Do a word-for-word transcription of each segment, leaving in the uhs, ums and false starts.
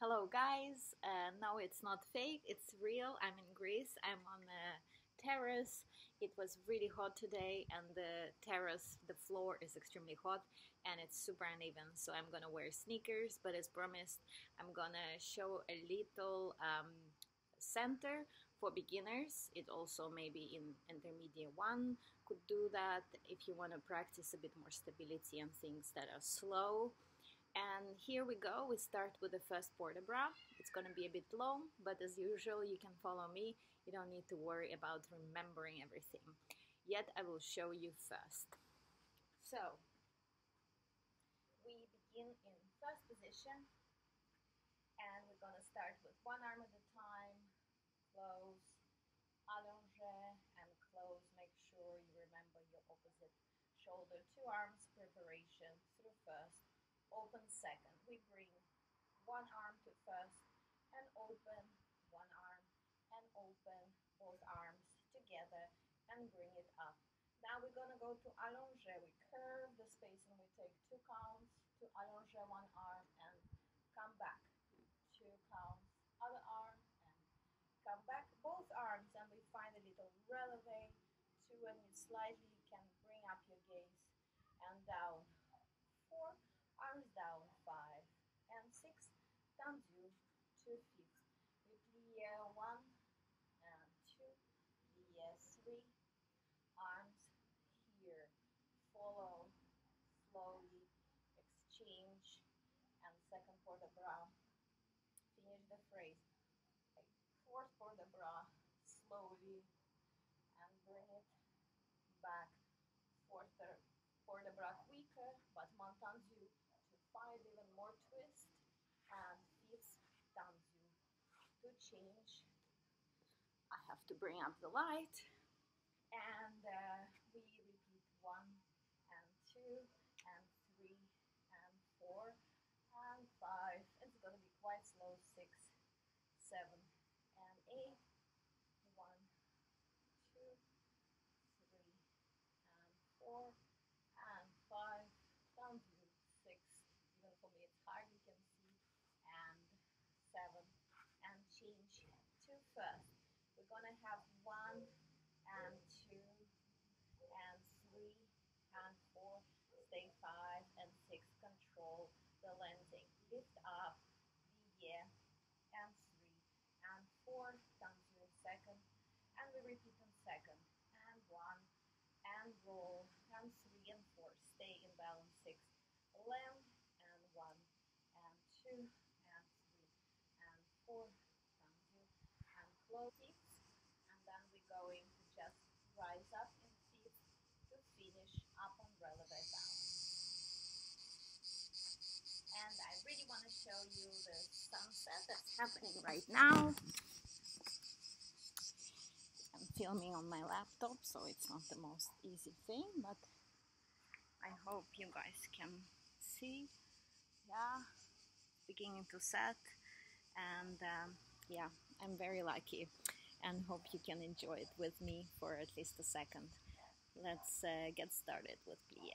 Hello, guys. Uh, no, it's not fake, it's real. I'm in Greece. I'm on a terrace. It was really hot today, and the terrace, the floor is extremely hot and it's super uneven. So I'm gonna wear sneakers, but as promised, I'm gonna show a little um, center for beginners. It also maybe in intermediate one could do that if you want to practice a bit more stability and things that are slow. And here we go. We start with the first port de bras. It's going to be a bit long, but as usual, you can follow me. You don't need to worry about remembering everything. Yet I will show you first. So we begin in first position, and we're going to start with one arm at a time. Close, allonge, and close. Make sure you remember your opposite shoulder. Two arms preparation through first. Open second. We bring one arm to first and open one arm and open both arms together and bring it up. Now we're going to go to allonge. We curve the space and we take two counts to allonge one arm and come back. Two counts, other arm and come back. Both arms, and we find a little releve. Two, and you slightly can bring up your gaze and down. Four, arms down. Five and six, tendues, two feet. We plie one and two, plie three, arms here. Follow slowly, exchange, and second port de bras. Finish the phrase. Fourth port de bras, slowly, and bring it back. Fourth port de bras quicker, but more tendu to find even more twist. And fifth tendu. To change, I have to bring up the light, and uh, we repeat one and two and three and four and five. It's going to be quite slow. Six, seven, and eight. One, two, three, and four, and five. Down to six. Even for me, it's hard. You can see. And seven, and change to first. We're gonna have one and two and three and four. Stay five and six. Control the landing. Lift up the year and three and four. Come to a second, and we repeat in second and one and roll and three and four. Stay in balance. Six, land and one and two and three and four. Tendu and close it, and then we're going to just rise up in feet to finish up on releve balance. And I really want to show you the sunset that's happening right now. I'm filming on my laptop, so it's not the most easy thing, but I hope you guys can see. Yeah, beginning to set, and um, yeah, I'm very lucky and hope you can enjoy it with me for at least a second. Let's uh, get started with plie.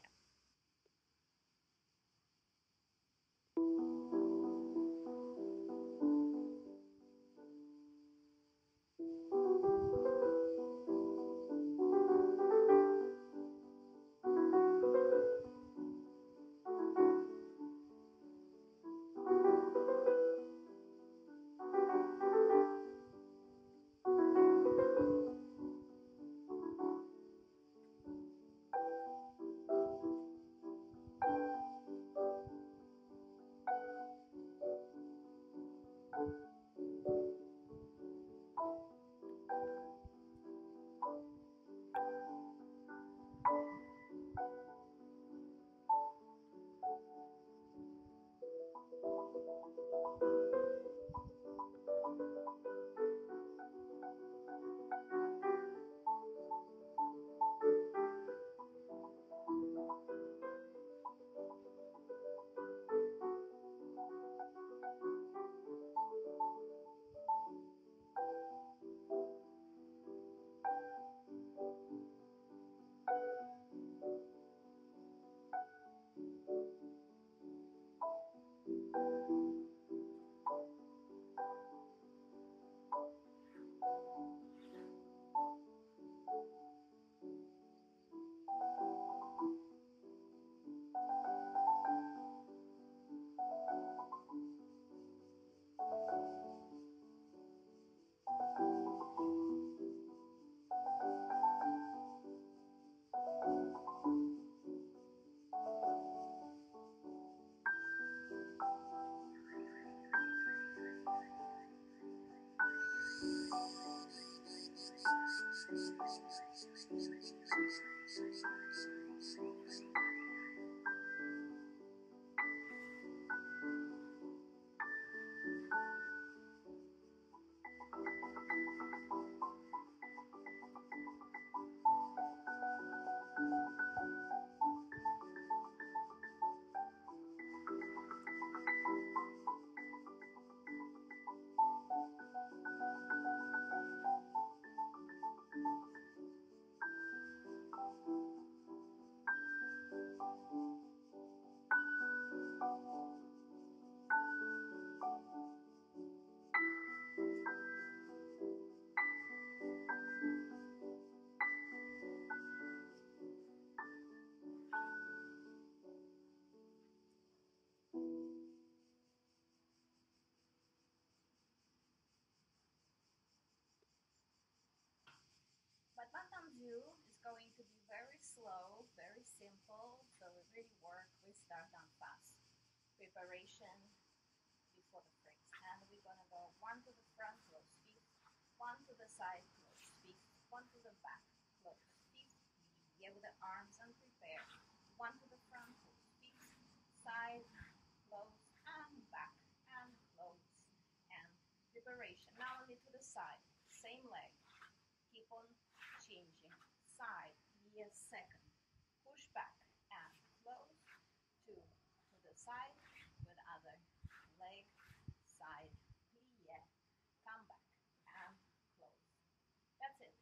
tendu is going to be very slow, very simple, so we really work, we start on fast preparation before the phrase. And we're gonna go one to the front, close feet, one to the side, close feet, one to the back, close feet, yeah, with the arms and prepare. One to the front, close feet, side, close, and back, and close, and preparation. Now only to the side, same leg. Keep on changing. Side, yes, second. Push back and close. Two to the side with other leg. Side, plie. Come back and close. That's it.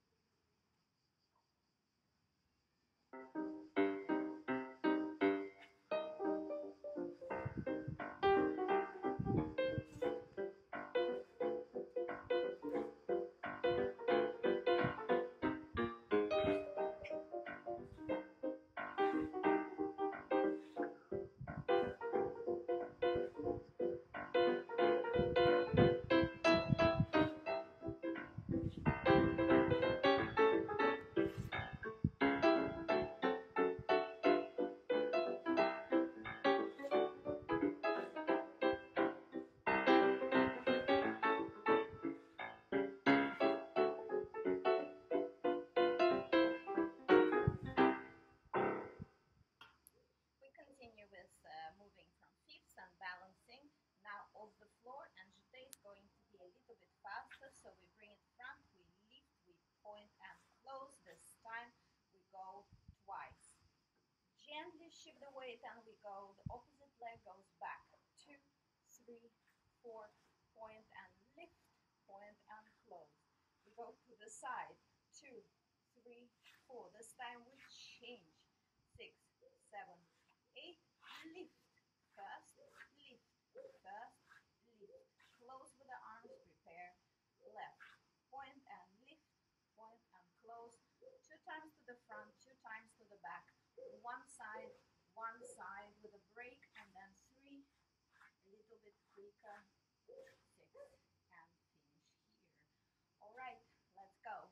Continue with uh, moving from fifths and balancing. Now off the floor, and jeté is going to be a little bit faster, so we bring it front, we lift, we point and close. This time we go twice. Gently shift the weight and we go, the opposite leg goes back. Two, three, four, point and lift, point and close. We go to the side. Two, three, four. This time we change. Six, seven, eight, lift, first, lift, first, lift, close with the arms, prepare, left, point and lift, point and close, two times to the front, two times to the back, one side, one side with a break, and then three, a little bit quicker, six, and finish here. All right, let's go.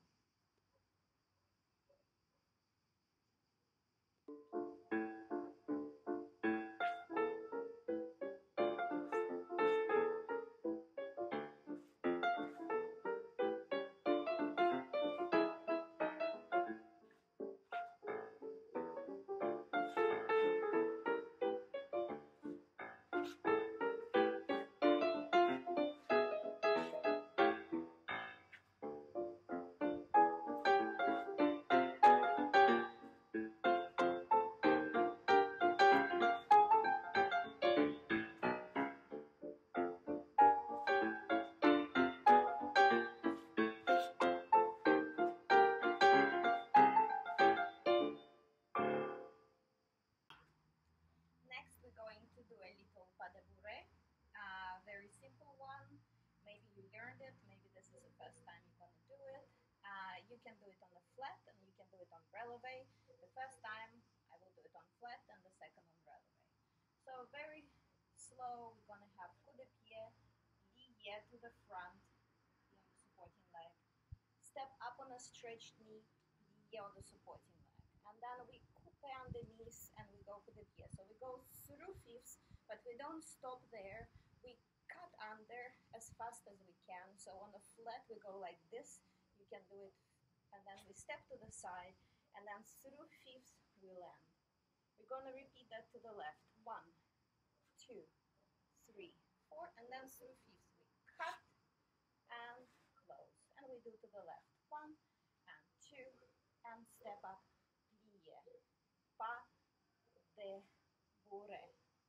Next, we're going to do a little pas de bourree, uh, very simple one. Maybe you learned it, maybe this is the first time you're going to do it. Uh, you can do it on the flat and you can do it on releve. The first time I will do it on flat and the second on releve. So very slow, we're going to have coup de pied, plie to the front, on the supporting leg. Step up on a stretched knee, plie on the supporting leg. And then we coupe underneath and we go coup de pied. So we go through fifths, but we don't stop there. We cut under as fast as we can. So on the flat we go like this. You can do it, and then we step to the side, and then through fifths we land. We're going to repeat that to the left. One, two, three, four, and then through fifths we cut and close. And we do to the left. One and two, and step up, plie. Pas de bourree.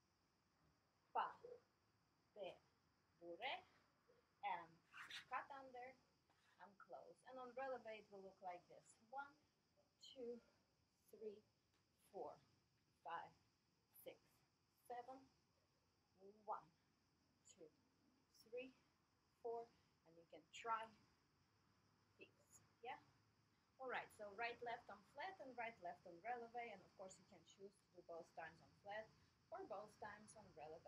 Pas de bourree. And cut under and close. And on releve it will look like this. One, two, three, four, five, six, seven. One, two, three, four, and you can try these. Yeah? Alright, so right, left on flat and right, left on releve, and of course you can choose to do both times on flat or both times on releve.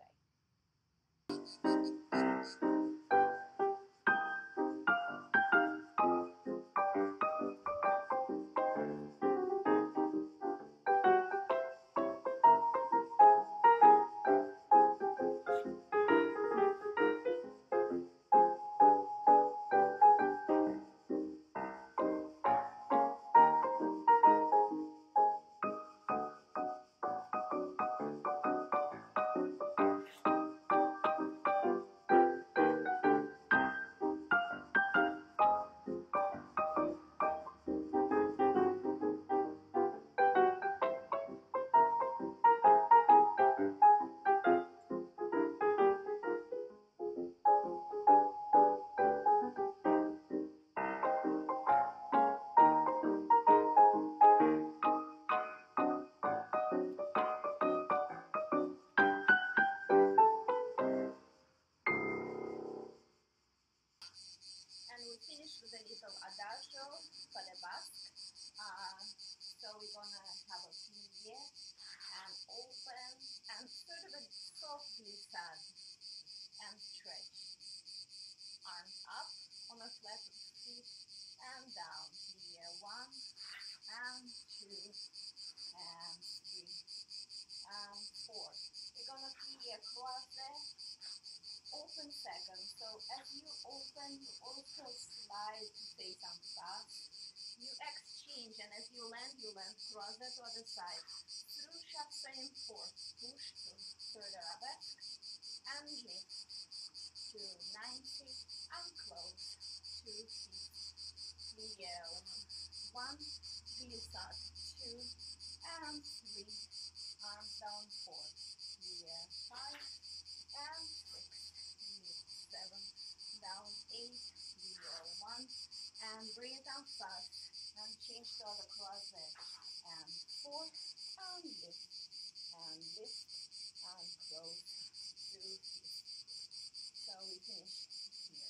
you also slide to face en face. You exchange, and as you land, you land cross that other side. Through chassé and four, push to third arabesque, and lift to ninety, and close, two feet, plie, one, glissade, two, and three, arms down, four, plie, five, and six, lift, seven, down, eight, plie, one, and bring it down fast, and change to the crozet, and four, and lift, and lift, and close, two feet. So we finish here.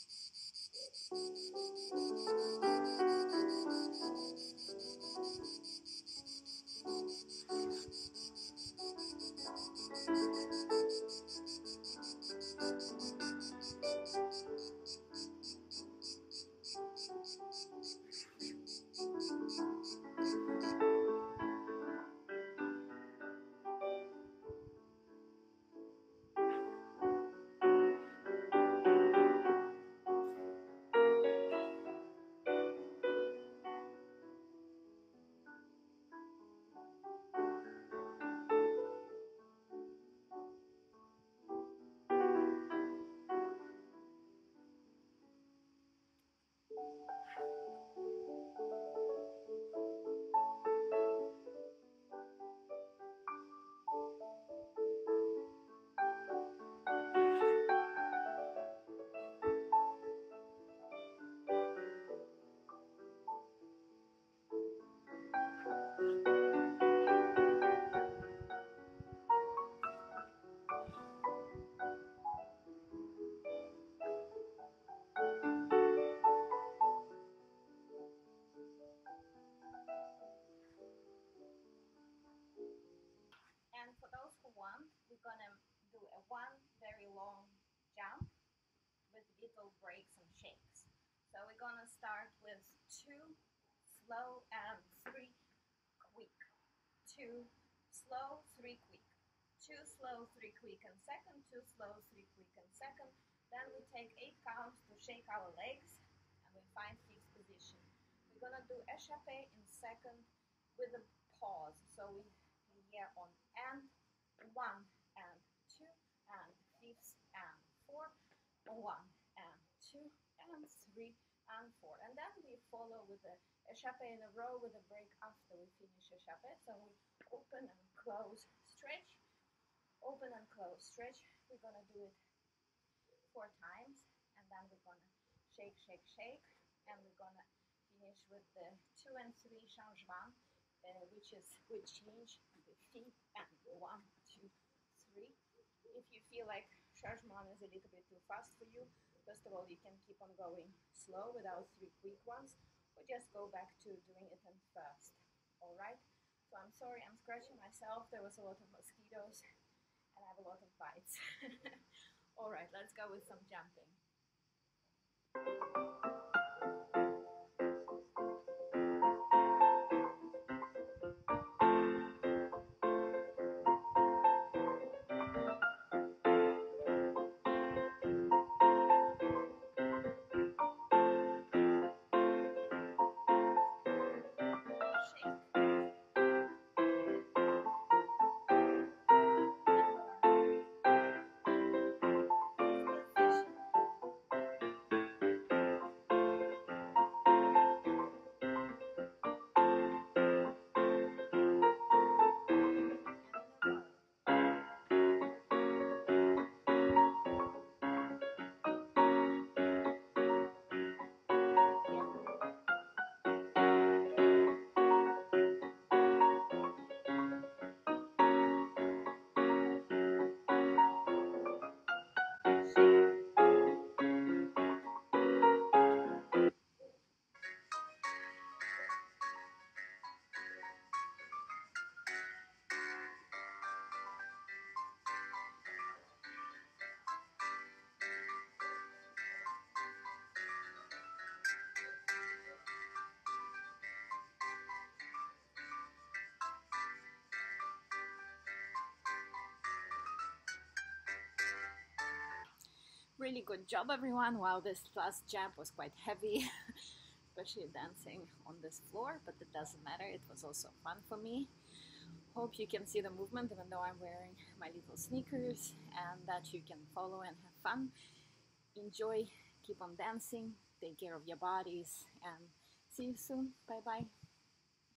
And for those who want, we're gonna do a one very long jump with little breaks and shakes. So we're gonna start with two slow and three quick. Two slow, three quick. Two slow, three quick and second. Two slow, three quick and second. Then we take eight counts to shake our legs and we find fixed position. We're gonna do échappé in second with a pause. So we here on and one and two and fifth and four, one and two and three and four, and then we follow with the échappé in a row with a break after we finish échappé. So we open and close, stretch, open and close, stretch. We're gonna do it four times, and then we're gonna shake, shake, shake, and we're gonna finish with the two and three changement. Uh, which is we change the feet and one, two, three. If you feel like changement is a little bit too fast for you, first of all, you can keep on going slow without three quick ones, or just go back to doing it in first. All right? So I'm sorry, I'm scratching myself. There was a lot of mosquitoes, and I have a lot of bites. All right, let's go with some jumping. Really good job, everyone. Wow, this last jump was quite heavy, especially dancing on this floor, but it doesn't matter. It was also fun for me. Hope you can see the movement even though I'm wearing my little sneakers, and that you can follow and have fun. Enjoy, keep on dancing, take care of your bodies, and see you soon. Bye bye.